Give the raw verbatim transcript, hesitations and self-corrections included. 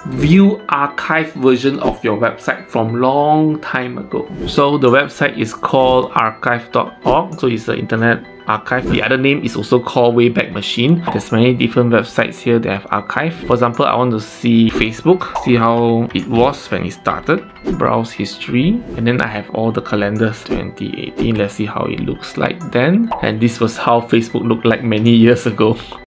view archive version of your website from long time ago. So the website is called archive dot org, so it's the internet archive. The other name is also called Wayback Machine. There's many different websites here that have archive. For example, I want to see Facebook, see how it was when it started, browse history, and then I have all the calendars twenty eighteen. Let's see how it looks like then. And this was how Facebook looked like many years ago.